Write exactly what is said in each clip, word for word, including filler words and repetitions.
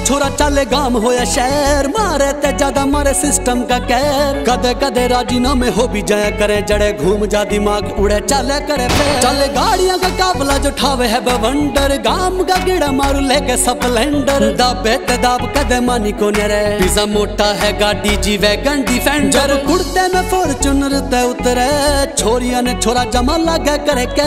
छोरा चाले गाम होया शहर, मारे ते ज्यादा मारे सिस्टम का कहर। कदे कदे राजीनामे हो भी जाया करे, जड़े घूम जा दिमाग उड़े चले करे फेर। चले गाड़ियां का काफला जो ठावे है बवंडर, गाम का गिड़ा मारू लेके स्प्लेंडर। दाबे ते दाब कदे मानी को नेरे, पिज्जा मोटा है गाड़ी जी वैगन डिफेंडर। कुर्ते में फॉर्च्यूनर ते उतरे, छोरिया ने छोरा जमा लगे करे के।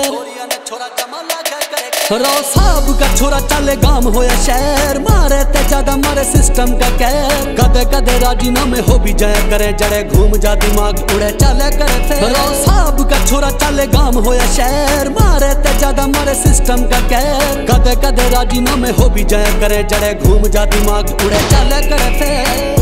रो साहब का छोरा चले गाम होया शहर, मारे ते ज्यादा मारे सिस्टम का कहर। कदे कदे राजीनामे हो भी जाया करे, जड़े घूम जा दिमाग उड़े चले करे फेर। रो साहब का छोरा चले गाम होया शहर, मारे ते ज्यादा मारे सिस्टम का कहर। कदे कदे राजीनामे हो भी जाया करे, जड़े घूम जा दिमाग उड़े चले करे फेर।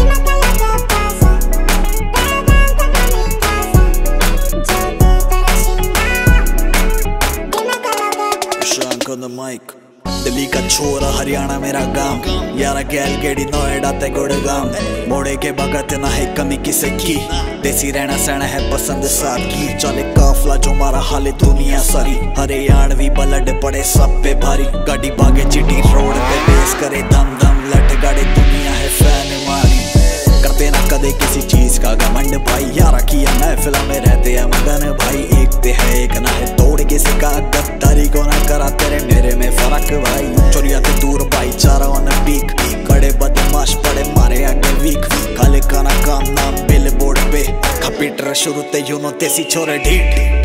on the mic. दिल्ली का छोरा हरियाणा मेरा गांव, यारा गैल गेड़ी नोएडा ते गुड़गांव। मोड़े के बगत ना है कमी किसे की, देसी रहना सहना है पसंद सादगी। चले काफला जो मारा हाले दुनिया सारी, हरियाणवी बलड पड़े सब पे भारी। गाड़ी भागे चिटी रोड पे बेस करे दम दम, लट गाड़े दुनिया है फैन मारी। करते ना कदे किसी चीज का घमंड भाई, यारा किया महफिला में रहते हैं मगन भाई। एक ते है एक ना है तोड़ के सिका, गद्दारी को ना करा तेरे मेरे में फर्क भाई। चोरिया ते दूर भाई चारा ऑन पीक, कड़े बदमाश पड़े मारे आगे वीक। खाले खाना काम नाम बिल बोर्ड पे, खपीटर शुरू ते यूनो तेसी छोरे ढीठ।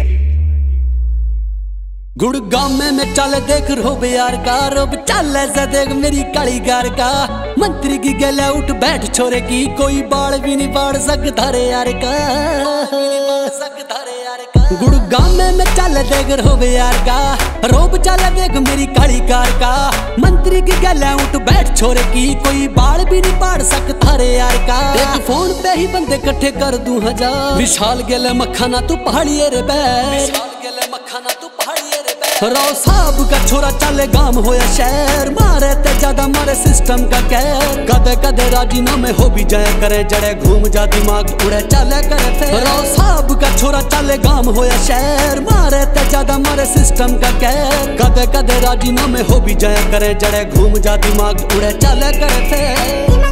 गुड़गांव में मैं चल देख रोब यार का, रोब चल ऐसा देख मेरी कालीगार का। मंत्री की गले उठ बैठ छोरे की, कोई बाल भी नहीं बाढ़ सकता रे यार का। गुड़गांव में मैं चल देख रोब यार का, रोब चल देख मेरी कालीगार का। मंत्री की गले उठ बैठ छोरे की, कोई बाल भी नहीं बाढ़ सकता रे यार का। एक फोन पे ही बंदे इकट्ठे कर दूं हजार, विशाल गेले मखाना तू पहाड़ी रे बै, विशाल गेले मखाना तू पहाड़ी। रो साहब का छोरा चले गाम होया शहर, मारे ते ज्यादा मारे सिस्टम का कहर। कदे कदे राजीनामे हो भी जाया करे, जड़े घूम जा दिमाग उड़े चले करे फेर। रो साहब का छोरा चले गाम होया शहर, मारे ते ज्यादा मारे सिस्टम का कहर। कदे कदे राजीनामे हो भी जाया करे, जड़े घूम जा दिमाग उड़े चले करे फेर।